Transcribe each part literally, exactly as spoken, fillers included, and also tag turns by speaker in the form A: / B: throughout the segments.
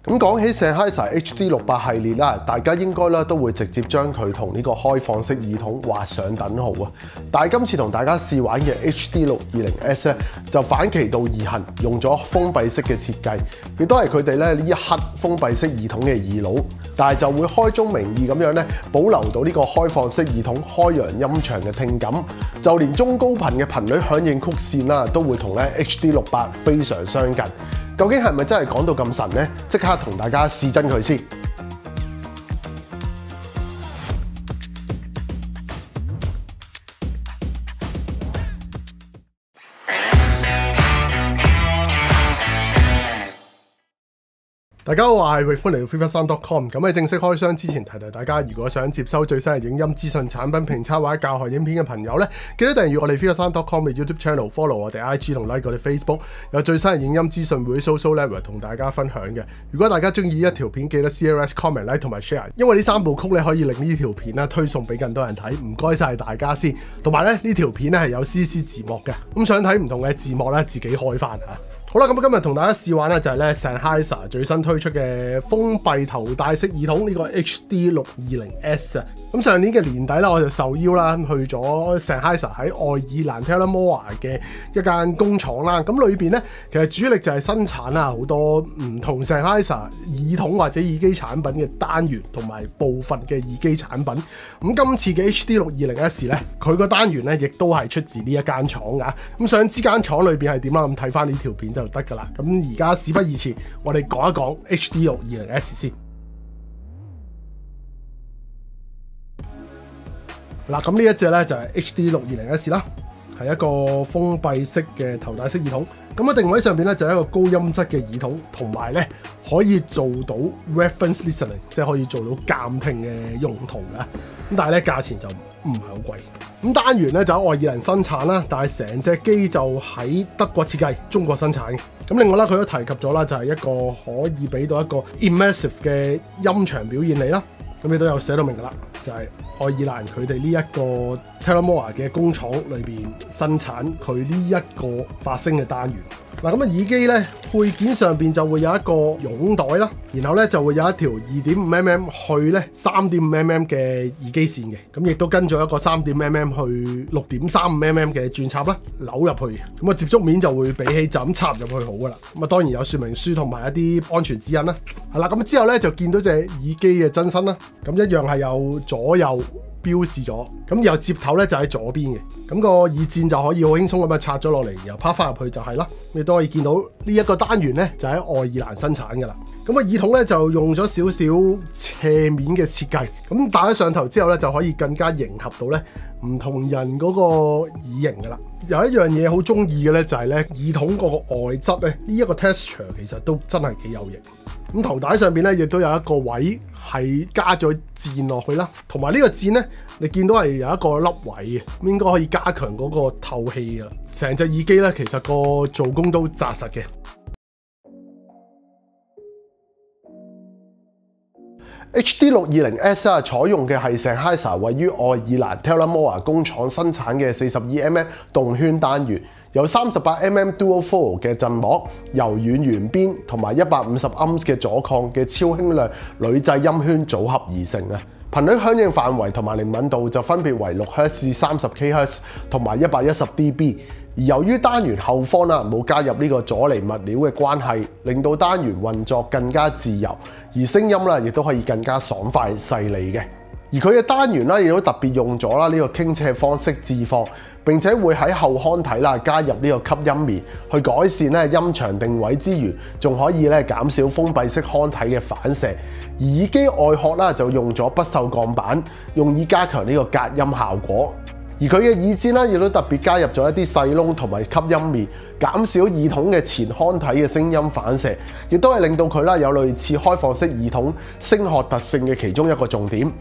A: 咁講起 Sennheiser H D 六百系列啦，大家應該咧都會直接將佢同呢個開放式耳筒畫上等號啊！但係今次同大家試玩嘅 H D 六二零 S 咧，就反其道而行，用咗封閉式嘅設計，亦都係佢哋咧呢一刻封閉式耳筒嘅二佬，但係就會開宗明義咁樣咧，保留到呢個開放式耳筒開揚音場嘅聽感，就連中高頻嘅頻率響應曲線啦，都會同咧 H D 六百非常相近。究竟係咪真係講到咁神呢？即刻同大家試真佢先。大家好，我係 Rick，歡迎嚟到 Freeform Sound dot com。咁喺正式開箱之前，提提大家，如果想接收最新嘅影音資訊、產品評測或者教學影片嘅朋友咧，記得訂閱我哋 Freeform Sound dot com 嘅 YouTube Channel，follow 我哋 I G 同 like 我哋 Facebook， 有最新嘅影音資訊會 social level 同大家分享嘅。如果大家中意一條片，記得 C L S comment like 同埋 share， 因為呢三部曲咧可以令呢條片咧推送俾更多人睇。唔該晒大家先，同埋咧呢條片咧係有 C C 字幕嘅，咁想睇唔同嘅字幕咧自己開翻嚇。好啦，咁今日同大家試玩咧就係咧 Sennheiser 最新推出嘅封閉頭戴式耳筒呢個 H D 六二零 S 啊。咁上年嘅年底啦，我就受邀啦去咗 Sennheiser 喺愛爾蘭 Tullamore 嘅一間工廠啦。咁裏邊咧其實主力就係生產啦好多唔同 Sennheiser 耳筒或者耳機產品嘅單元同埋部分嘅耳機產品。咁今次嘅 H D 六二零 S 咧，佢個單元咧亦都係出自呢一間廠噶。咁想知間廠裏邊係點啦？咁睇翻呢條片就得噶啦。咁而家事不宜遲，我哋講一講 H D 六二零 S 先。嗱，咁呢一隻咧就係 H D 六二零 S 啦，係一個封閉式嘅頭戴式耳筒。咁喺定位上邊咧就係一個高音質嘅耳筒，同埋咧可以做到 reference listening， 即係可以做到監聽嘅用途嘅。咁但係咧價錢就唔係好貴。咁單元咧就喺愛爾蘭生產啦，但係成隻機就喺德國設計、中國生產嘅。咁另外咧佢都提及咗啦，就係一個可以俾到一個 immersive 嘅音場表現你啦。咁你都有寫到明㗎啦，就係、是、愛爾蘭佢哋呢一個 Tullamore 嘅工廠裏邊生產佢呢一個發聲嘅單元。嗱，咁啊耳機咧配件上邊就會有一個擁袋啦，然後咧就會有一條二點五 mm 去咧三點五 mm 嘅耳機線嘅，咁亦都跟咗一個三點五 mm 去六點三五 mm 嘅轉插啦，扭入去，咁啊接觸面就會比起就咁插入去好噶啦。咁啊當然有說明書同埋一啲安全指引啦。係啦，咁之後咧就見到隻耳機嘅真身啦，咁一樣係有左右標示咗，咁然後接頭咧就喺左邊嘅，咁個耳墊就可以好輕鬆咁樣拆咗落嚟，然後拋翻入去就係啦。你都可以見到呢一個單元咧就喺愛爾蘭生產噶啦。咁個耳筒咧就用咗少少斜面嘅設計，咁戴咗上頭之後咧就可以更加迎合到咧唔同人嗰個耳型噶啦。有一樣嘢好中意嘅咧就係咧耳筒嗰個外質咧呢一個 texture 其實都真係幾有型。咁頭帶上邊咧亦都有一個位係加咗箭落去啦，同埋呢個箭咧，你見到係有一個粒位嘅，咁應該可以加強嗰個透氣㗎啦。成隻耳機咧，其實個做工都紮實嘅。H D 六二零 S 啊，採用嘅係 Sennheiser 位於愛爾蘭 Tullamore 工廠生產嘅四十二 mm 動圈單元，由三十八 mm Dual Foil 嘅振膜、柔軟圓邊同埋一百五十盎司嘅阻抗嘅超輕量鋁製音圈組合而成啊！頻率響應範圍同埋靈敏度就分別為六赫茲至三十 K 赫茲同埋一百一十 D B。而由於單元後方啦冇加入呢個阻尼物料嘅關係，令到單元運作更加自由，而聲音啦亦都可以更加爽快細膩嘅。而佢嘅單元啦亦都特別用咗啦呢個傾斜方式置放，並且會喺後腔體啦加入呢個吸音棉，去改善咧音場定位之餘，仲可以咧減少封閉式腔體嘅反射。而耳機外殼啦就用咗不鏽鋼板，用以加強呢個隔音效果。而佢嘅耳墊咧，亦都特別加入咗一啲細窿同埋吸音棉，減少耳筒嘅前腔體嘅聲音反射，亦都係令到佢啦有類似開放式耳筒聲學特性嘅其中一個重點。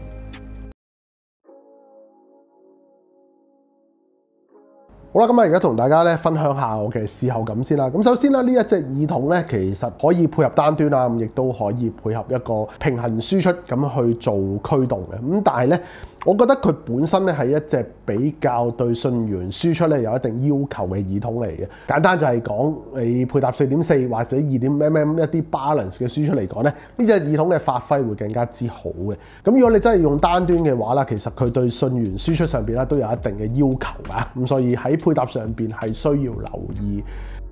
A: 好啦，咁啊，而家同大家咧分享下我嘅試後感先啦。咁首先咧，呢一隻耳筒咧，其實可以配合單端啦，咁亦都可以配合一個平衡輸出咁去做驅動嘅。咁但係咧， 我覺得佢本身咧係一隻比較對信源輸出咧有一定要求嘅耳筒嚟嘅。簡單就係講，你配搭四點四或者二點五 mm 一啲 balance 嘅輸出嚟講咧，呢隻耳筒嘅發揮會更加之好嘅。咁如果你真係用單端嘅話啦，其實佢對信源輸出上邊咧都有一定嘅要求啊。咁所以喺配搭上邊係需要留意。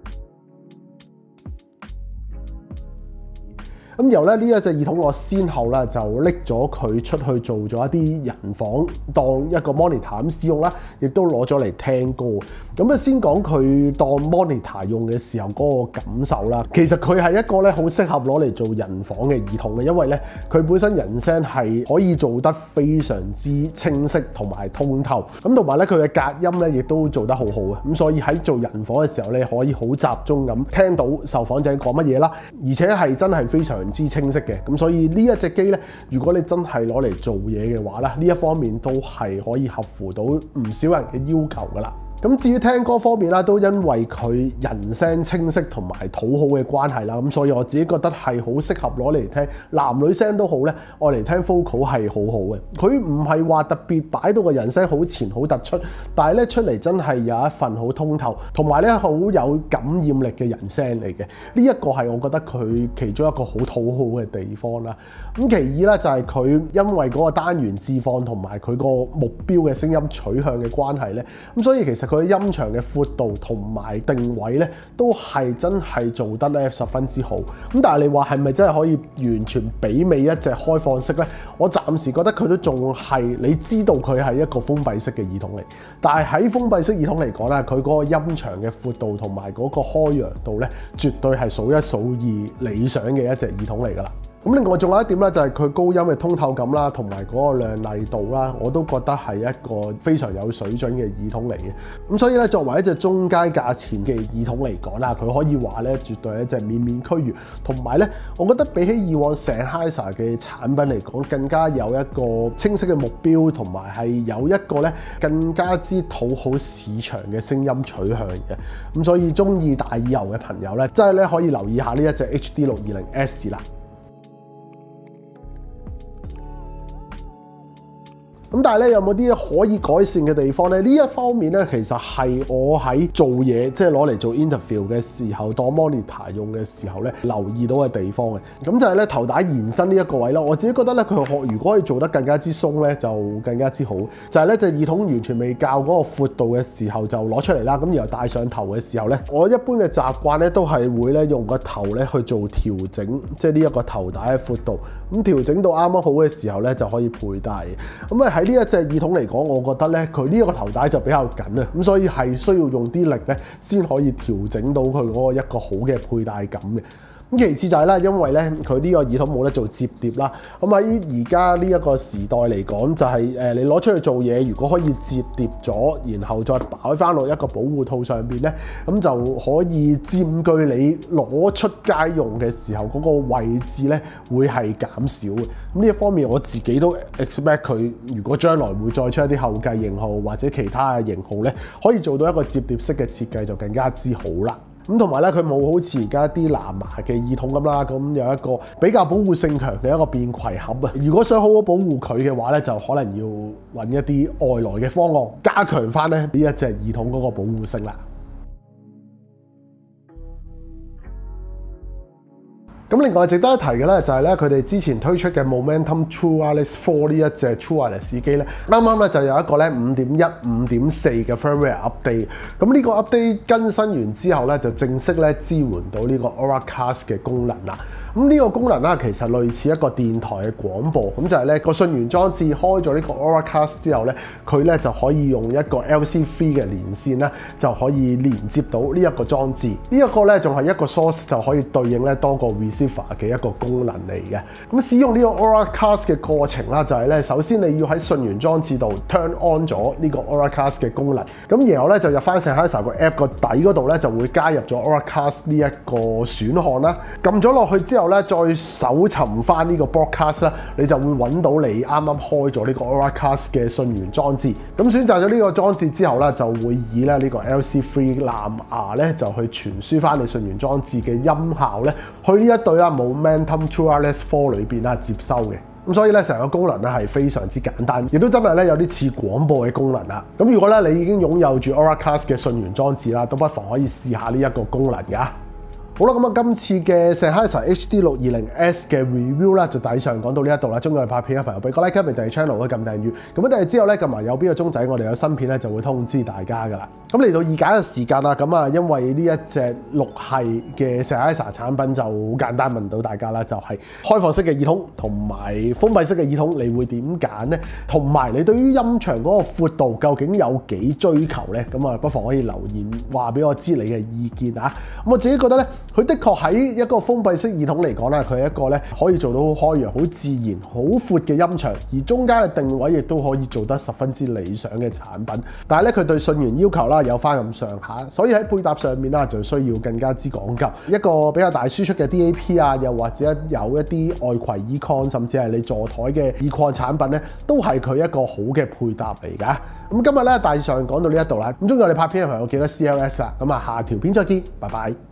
A: 咁然後咧呢一隻耳筒我先後咧就拎咗佢出去做咗一啲人房當一個 monitor 咁使用啦，亦都攞咗嚟聽歌。咁啊先講佢當 monitor 用嘅時候嗰個感受啦。其實佢係一個咧好適合攞嚟做人房嘅耳筒嘅，因為咧佢本身人聲係可以做得非常之清晰同埋通透。咁同埋咧佢嘅隔音咧亦都做得好好嘅。咁所以喺做人房嘅時候咧可以好集中咁聽到受訪者講乜嘢啦，而且係真係非常之清晰嘅。咁所以呢一隻機咧，如果你真係攞嚟做嘢嘅話咧，呢一方面都係可以合乎到唔少人嘅要求噶啦。咁至於聽歌方面啦，都因為佢人聲清晰同埋討好嘅關係啦，咁所以我自己覺得係好適合攞嚟聽，男女聲都好咧，我嚟聽 vocal 係好好嘅。佢唔係話特別擺到個人聲好前好突出，但係咧出嚟真係有一份好通透，同埋咧好有感染力嘅人聲嚟嘅。呢一個係我覺得佢其中一個好討好嘅地方啦。咁其二咧就係佢因為嗰個單元置放同埋佢個目標嘅聲音取向嘅關係咧，咁所以其實佢音場嘅闊度同埋定位咧，都係真係做得咧十分之好。咁但係你話係咪真係可以完全媲美一隻開放式咧？我暫時覺得佢都仲係，你知道佢係一個封閉式嘅耳筒嚟。但係喺封閉式耳筒嚟講咧，佢嗰個音場嘅闊度同埋嗰個開揚度咧，絕對係數一數二理想嘅一隻耳筒嚟㗎啦。咁另外仲有一點咧，就係佢高音嘅通透感啦，同埋嗰個亮麗度啦，我都覺得係一個非常有水準嘅耳筒嚟嘅。咁所以咧，作為一隻中階價錢嘅耳筒嚟講啦，佢可以話咧，絕對係一隻面面俱圓。同埋咧，我覺得比起以往 Sennheiser 嘅產品嚟講，更加有一個清晰嘅目標，同埋係有一個咧更加之討好市場嘅聲音取向嘅。咁所以中意大耳牛嘅朋友咧，真係咧可以留意下呢一隻 H D 六二零 S 啦。咁但係咧，有冇啲可以改善嘅地方咧？呢一方面咧，其實係我喺做嘢，即係攞嚟做 interview 嘅時候，當 monitor 用嘅時候咧，留意到嘅地方嘅。咁就係咧頭帶延伸呢一個位咯。我自己覺得咧，佢學如果可以做得更加之鬆咧，就更加之好。就係咧隻耳筒完全未校嗰個闊度嘅時候就攞出嚟啦。咁然後戴上頭嘅時候咧，我一般嘅習慣咧都係會咧用個頭咧去做調整，即係呢一個頭帶嘅闊度。咁調整到啱啱好嘅時候咧，就可以佩戴。咁啊喺呢一隻耳筒嚟講，我覺得咧佢呢一個頭帶就比較緊啊，咁所以係需要用啲力咧先可以調整到佢嗰個一個好嘅佩戴感嘅。咁其次就係咧，因為咧佢呢個耳筒冇得做摺疊啦。咁喺而家呢一個時代嚟講，就係誒你攞出去做嘢，如果可以摺疊咗，然後再擺翻落一個保護套上邊咧，咁就可以佔據你攞出街用嘅時候嗰個位置咧，會係減少嘅。咁呢一方面我自己都 expect 佢，如果將來會再出一啲後繼型號或者其他嘅型號咧，可以做到一個摺疊式嘅設計就更加之好啦。咁同埋咧，佢冇好似而家啲藍牙嘅耳筒咁啦，咁有一個比較保護性強嘅一個便攜盒啊。如果想好好保護佢嘅話咧，就可能要揾一啲外來嘅方案，加強翻咧呢一隻耳筒嗰個保護性啦。咁另外值得一提嘅咧，就係咧佢哋之前推出嘅 Momentum True Wireless Four 呢一隻 True Wireless 耳機咧，啱啱咧就有一個咧五點一、五點四嘅 firmware update。咁呢個 update 更新完之後咧，就正式咧支援到呢個 Auracast 嘅功能啦。咁呢個功能啦，其實類似一個電台嘅廣播，咁就係咧個信源裝置開咗呢個 Auracast 之後咧，佢咧就可以用一個 L C 三嘅連線咧，就可以連接到呢一個裝置。呢一個咧仲係一個 source 就可以對應咧多個 receiver 嘅一個功能嚟嘅。咁使用呢個 Auracast 嘅過程啦，就係咧首先你要喺信源裝置度 turn on 咗呢個 Auracast 嘅功能，咁然後咧就入翻 Sennheiser 個 app 個底嗰度咧就會加入咗 Auracast 呢一個選項啦。撳咗落去之後咧，再搜尋翻呢個 broadcast 啦，你就會揾到你啱啱開咗呢個 Auracast 嘅信源裝置。咁選擇咗呢個裝置之後咧，就會以咧呢個 L C 三藍牙咧就去傳輸翻你信源裝置嘅音效咧，去呢一對啦 Momentum True Wireless Four 裏邊啦接收嘅。 咁所以咧成個功能咧係非常之簡單，亦都真係咧有啲似廣播嘅功能啦。咁如果咧你已經擁有住 Auracast 嘅訊源裝置啦，都不妨可以試下呢一個功能㗎。好啦，咁啊，今次嘅 Sennheiser H D 六二零 S 嘅 review 啦，就大致上講到呢一度啦。中意我哋拍片嘅朋友，俾個 like， 俾訂閱 channel，可以撳訂閱。咁啊，訂閱之後咧，撳埋右邊嘅鐘仔，我哋有新片咧就會通知大家噶啦。咁嚟到二揀嘅時間啦，咁啊，因為呢一隻六系嘅 Sennheiser 產品就好簡單，問到大家啦，就係開放式嘅耳筒同埋封閉式嘅耳筒，你會點揀呢？同埋你對於音場嗰個闊度究竟有幾追求呢？咁啊，不妨可以留言話俾我知你嘅意見啊。咁我自己覺得咧，佢的確喺一個封閉式耳筒嚟講啦，佢係一個咧可以做到好開揚、好自然、好闊嘅音場，而中間嘅定位亦都可以做得十分之理想嘅產品。但係咧，佢對訊源要求啦有翻咁上下，所以喺配搭上面啦就需要更加之講究。一個比較大輸出嘅 D A P 啊，又或者有一啲外攜耳擴，甚至係你座台嘅耳擴產品咧，都係佢一個好嘅配搭嚟㗎。咁今日咧大致上講到呢一度啦。咁中意我哋拍片嘅朋友記得 C L S 啦。咁啊，下條片再見，拜拜。